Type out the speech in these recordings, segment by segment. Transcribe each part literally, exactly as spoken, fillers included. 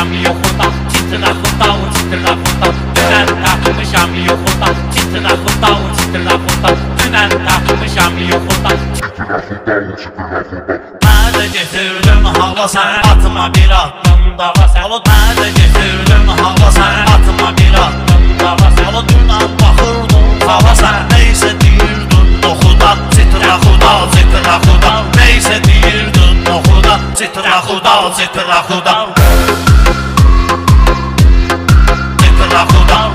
takmışam yoxuda, titraxuda, titraxuda. Dünən takmışam yoxuda, titraxuda, titraxuda. Dünən takmışam yoxuda, titraxuda, titraxuda. Mən də getirdim hava sən, atma bir addım dava sən. Mən də getirdim hava sən, atma bir addım dava sən. Dünən baxırdım hava sən, neysə deyirdin noxuda, titraxuda, titraxuda. Neysə deyirdin noxuda, titraxuda, titraxuda. Titraxuda,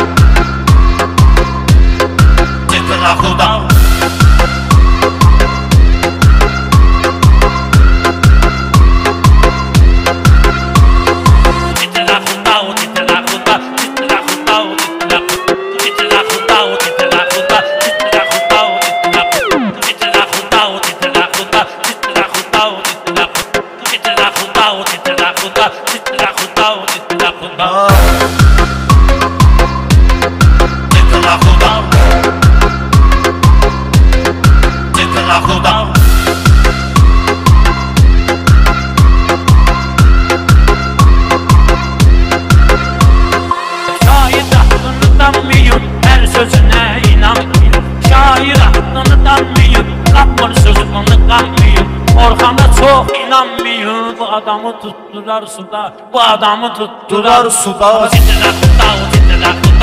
titraxuda. Orxana çox inanmayın, bu adamı tutdular suda, bu adamı tutdular suda. Titraxuda, titraxuda.